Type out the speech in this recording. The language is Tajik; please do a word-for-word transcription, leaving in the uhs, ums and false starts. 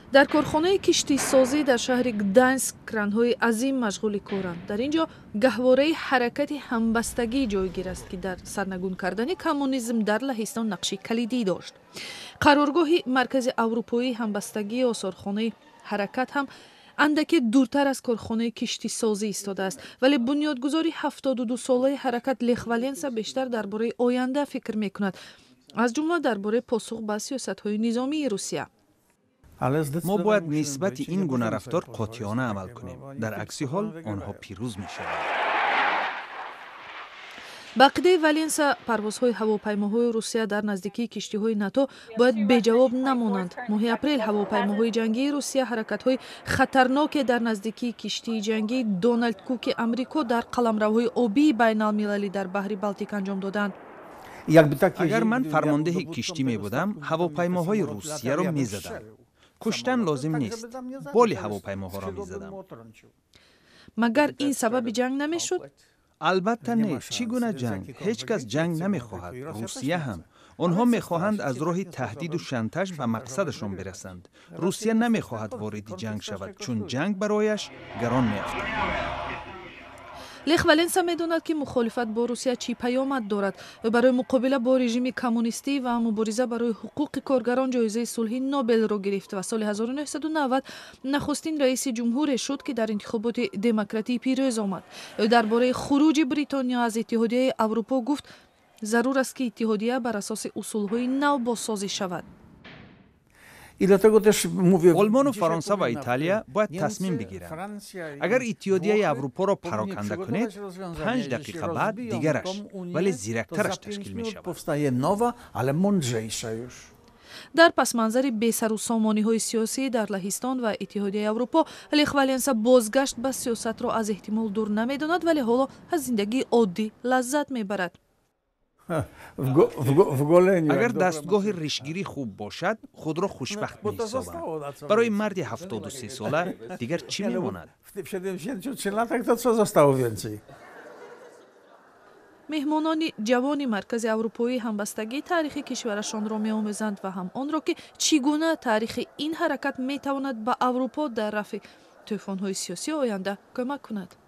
дар корхонаи киштисозӣ дар шаҳри Гданьск кранҳои азим машғули коранд. Дар ин ҷо гаҳвораи ҳаракати ҳамбастагӣ ҷойгир аст, ки дар сарнагун кардани коммунизм дар Лаҳистон нақши калидӣ дошт. Қароргоҳи Маркази Аврупоии ҳамбастагии осорхонаи ҳаракат ҳам андаке дуртар аз корхонаи киштисозӣ истодааст, вале бунёдгузори ҳафтоду ду солаи ҳаракат Лех Валенса бештар дар бораи оянда фикр мекунад, аз ҷумла дар бораи посух ба сиёсатҳои низомии Русия. мо бояд нисбати ин гуна рафтор қотиёна амал кунем. Дар акси ҳол онҳо пирӯз мешаванд. ба ақидаи Валенса, парвозҳои ҳавопаймоҳои Русия дар наздикии киштиҳои НАТО бояд беҷавоб намонанд. Моҳи апрел ҳавопаймоҳои ҷангии Русия ҳаракатҳои хатарноке дар наздикии киштии ҷангии Дональд Куки Амрико дар қаламравҳои обии байналмилалӣ дар баҳри Балтик анҷом доданд. агар ман фармондеҳи киштӣ мебудам, ҳавопаймоҳои Русияро мезадам. куштан лозим нест. боли ҳавопаймоҳоро мезадам. Магар ин сабаби ҷанг намешуд? албатта не. чӣ гуна ҷанг? ҳеҷ кас ҷанг намехоҳад. Русия ҳам. онҳо мехоҳанд аз роҳи таҳдиду шантаж ба мақсадашон берасанд. Русия намехоҳад вориди ҷанг шавад, чун ҷанг барояш гарон меафтад. Лех Валенса медонад, ки мухолифат бо Русия чӣ паёмад дорад. ӯ барои муқобила бо режими коммунистӣ ва мубориза барои ҳуқуқи коргарон ҷоизаи сулҳи Нобелро гирифт ва соли ҳазору нӯҳсаду навад нахустин раиси ҷумҳуре шуд, ки дар интихоботи демократӣ пирӯз омад. ӯ дар бораи хуруҷи Бритониё аз Иттиҳодияи Аврупо гуфт, зарур аст, ки иттиҳодия бар асоси усулҳои нав бозсозӣ шавад. олмону фаронса ва италия бояд тасмим бигиранд. агар иттиҳодияи аврупоро пароканда кунед, панҷ дақиқа баъд дигараш, вале зирактараш ташкил мешавад. дар пасманзари бесарусомониҳои сиёсӣ дар Лаҳистон ва Иттиҳодияи Аврупо, Лех Валенса бозгашт ба сиёсатро аз эҳтимол дур намедонад, вале ҳоло аз зиндагии оддӣ лаззат мебарад. агар дастгоҳи ришгирӣ хуб бошад, худро хушбахт меҳисобам. барои марди ҳафтоду се сола дигар чӣ мемонад? меҳмонони ҷавони Маркази Аврупоии ҳамбастагӣ таърихи кишварашонро меомӯзанд ва ҳам онро, ки чӣ гуна таърихи ин ҳаракат метавонад ба Аврупо дар рафъи тӯфонҳои сиёсии оянда кӯмак кунад.